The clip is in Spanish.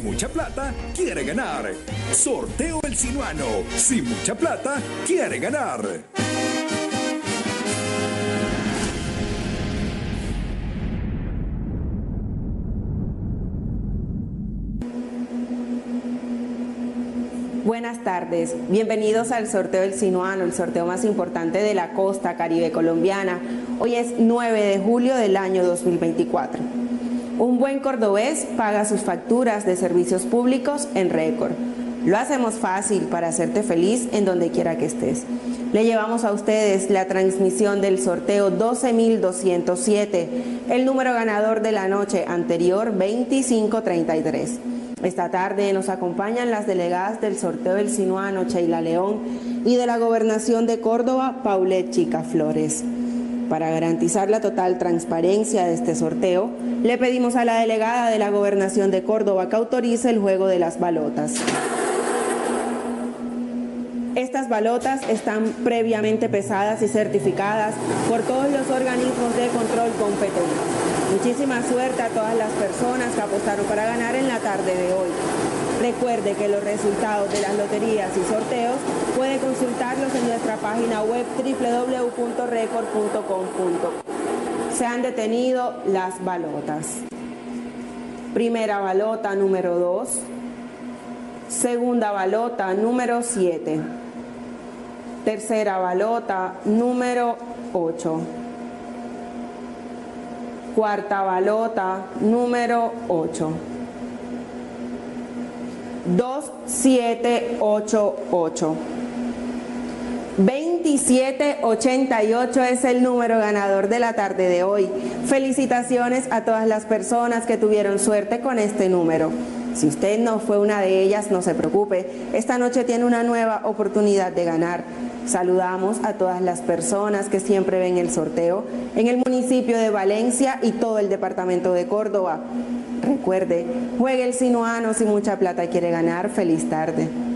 mucha plata, quiere ganar. Sorteo El Sinuano. Si mucha plata, quiere ganar. Buenas tardes, bienvenidos al sorteo El Sinuano, el sorteo más importante de la costa caribe colombiana. Hoy es 9 de julio del año 2024. Un buen cordobés paga sus facturas de servicios públicos en récord. Lo hacemos fácil para hacerte feliz en donde quiera que estés. Le llevamos a ustedes la transmisión del sorteo 12.207, el número ganador de la noche anterior 2533. Esta tarde nos acompañan las delegadas del sorteo El Sinuano, Sheila León, y de la Gobernación de Córdoba, Paulette Chica Flores. Para garantizar la total transparencia de este sorteo, le pedimos a la delegada de la Gobernación de Córdoba que autorice el juego de las balotas. Estas balotas están previamente pesadas y certificadas por todos los organismos de control competentes. Muchísima suerte a todas las personas que apostaron para ganar en la tarde de hoy. Recuerde que los resultados de las loterías y sorteos puede consultarlos en nuestra página web www.record.com.co. Se han detenido las balotas. Primera balota número 2. Segunda balota número 7. Tercera balota número 8. Cuarta balota número 8. 2788. 2788 es el número ganador de la tarde de hoy. Felicitaciones a todas las personas que tuvieron suerte con este número. Si usted no fue una de ellas, no se preocupe. Esta noche tiene una nueva oportunidad de ganar. Saludamos a todas las personas que siempre ven el sorteo en el municipio de Valencia y todo el departamento de Córdoba. Recuerde, juegue El Sinuano, si mucha plata quiere ganar. Feliz tarde.